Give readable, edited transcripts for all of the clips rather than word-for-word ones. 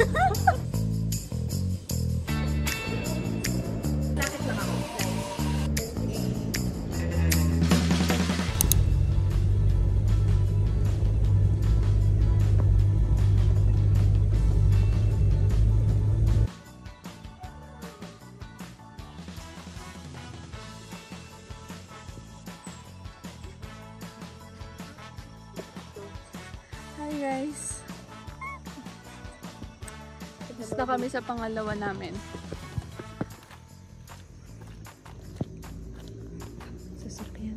Lakit lang ako. Hi guys! Tapos na kami sa pangalawa namin. Sasakyan.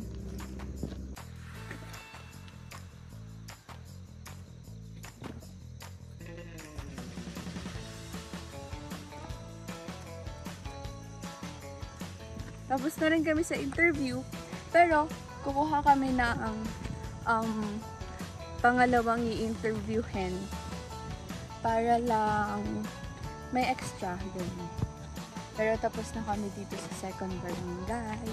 Tapos na rin kami sa interview. Pero, kukuha kami na ang pangalawang i-interviewin para lang may extra din. Pero tapos na kami dito sa second barangay.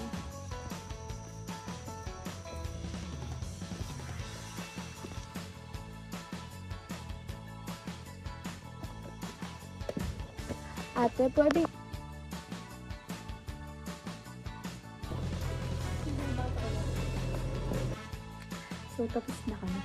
Ate, pwede... So, tapos na kami.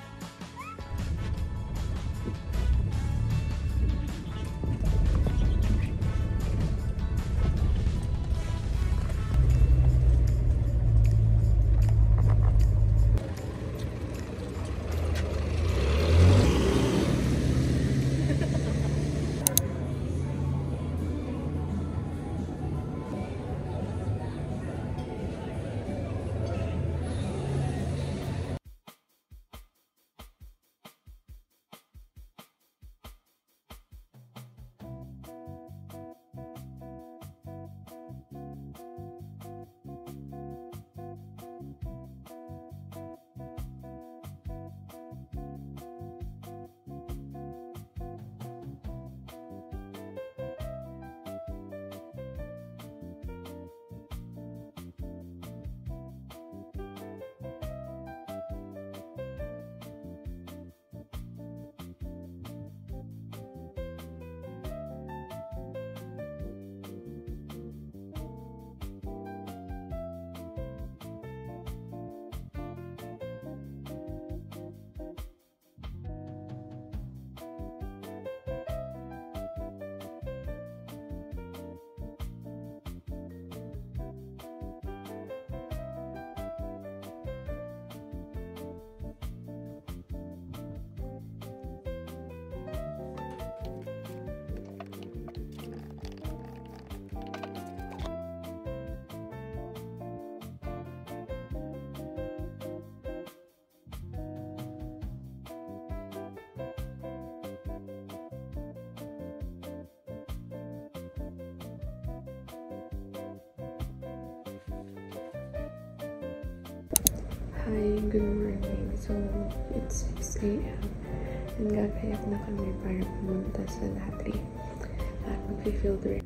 Hi, good morning. So, it's 6 AM and gagayak na kami para pumunta sa laundry at mag-filter.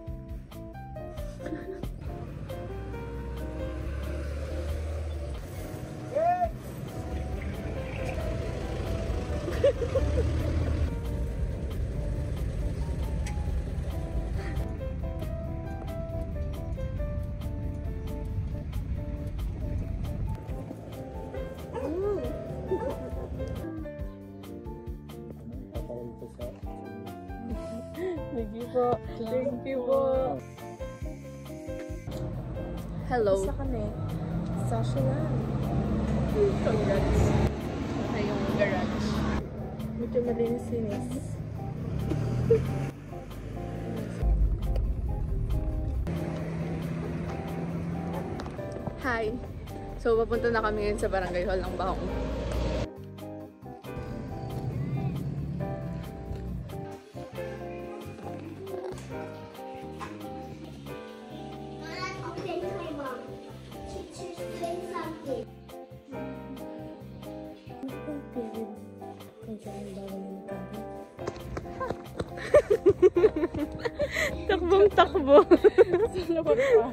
Thank you po. Thank you po. Hello. Basta kami. Sasha lang. Congrats. Na yung garage. Medyo malinis-linis. Hi. So, papunta na kami ngayon sa Barangay Hall ng Bahong. Takbong takbo. Salamat pa.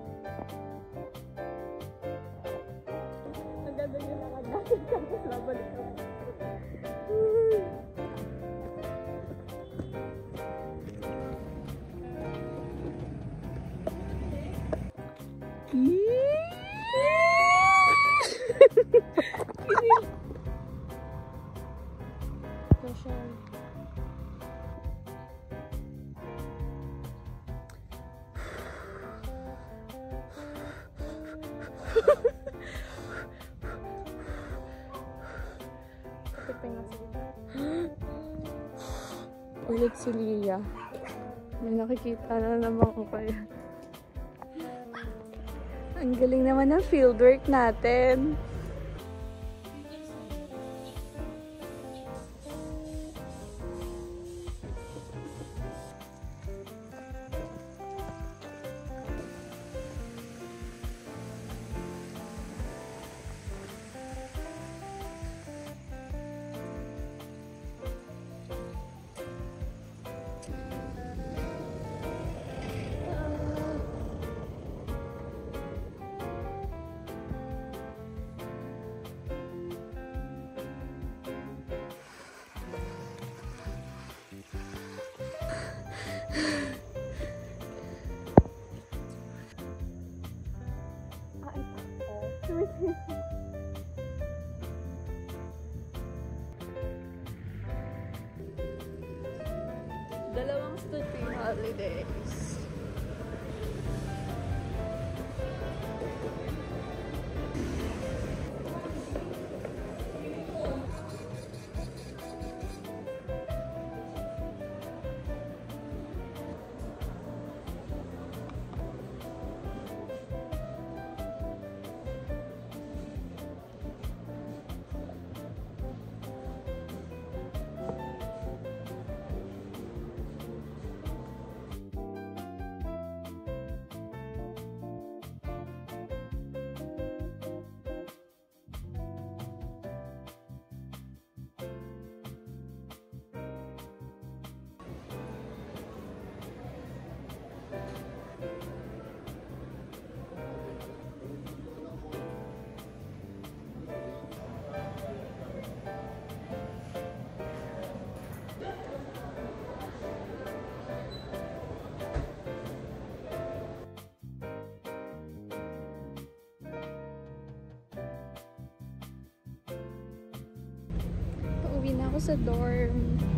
Ang ganda yung lakad natin tapos labalik kami. Tipin nga sila. Ulit si Lia. May nakikita na naman ko kaya. Ang galing naman ng fieldwork natin. Dalawang student holidays. Pauwi na ako sa dorm.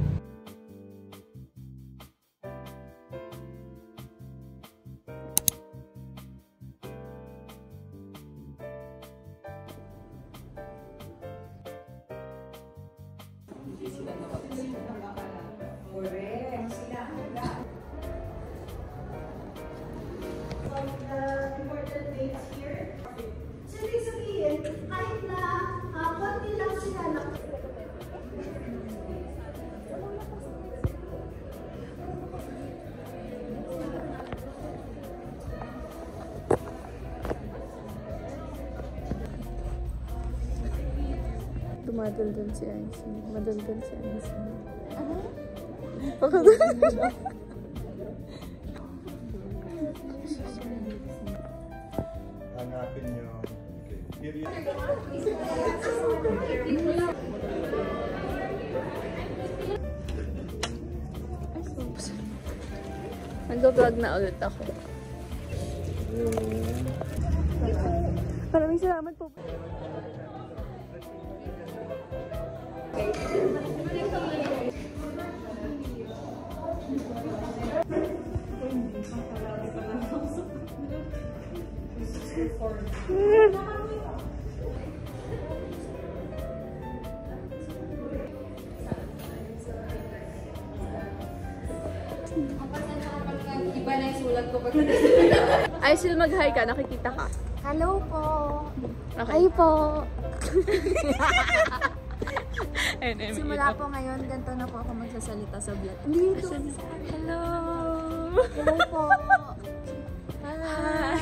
Dumadaldal si Aisy. Madaldal si Aisy. Hanapin nyo. Okay. Nag-vlog na ulit ako. Maraming salamat po. Iba na yung sulat ko pag Ay, sila mag-hi ka. Nakikita ka. hello po. Okay. Ay po. Simula po ngayon, ganito na po ako magsasalita sa vlog. Dito. Hello. Hello po. Hi.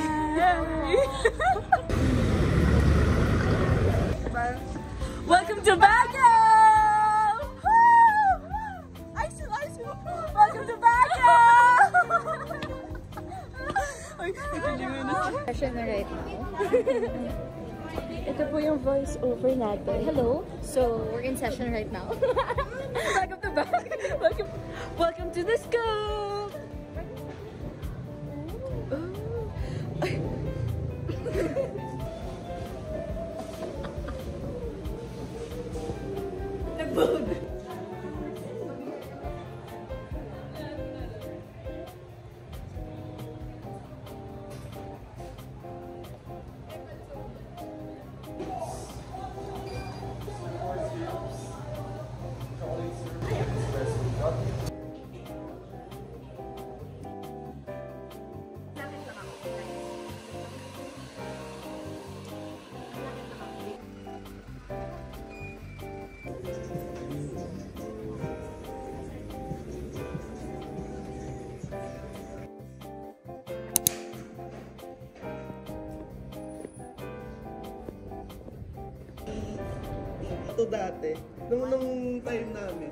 Welcome to Baguio! Welcome to Baguio! Session na right now. Ito po yung voice over natin. Hello. So, we're in session right now. Welcome to Baguio! Welcome to the scope! Nag-bold! to dati. Nung time namin.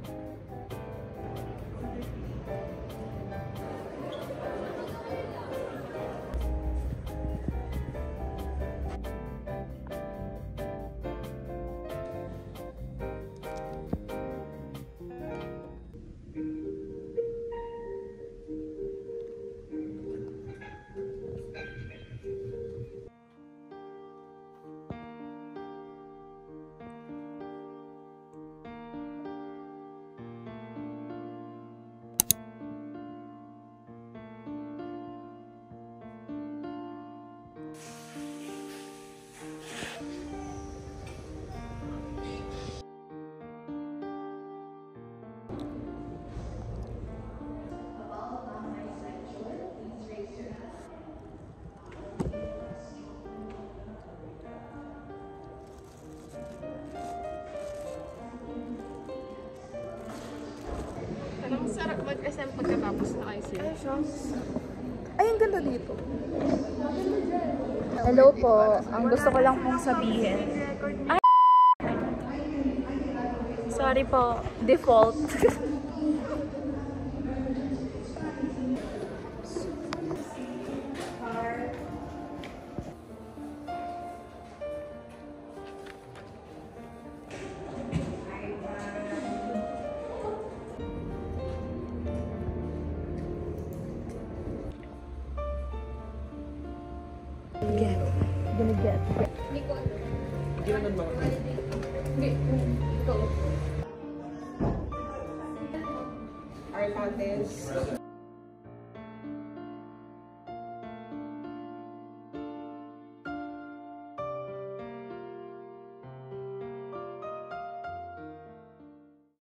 Anong sarap mag-SM pagkatapos na IC? Ay, ang ganda dito. Hello po. Ang gusto ko lang pong sabihin. Ay! Sorry po. Default. Get. Gonna get. Hindi naman mga. Our contents.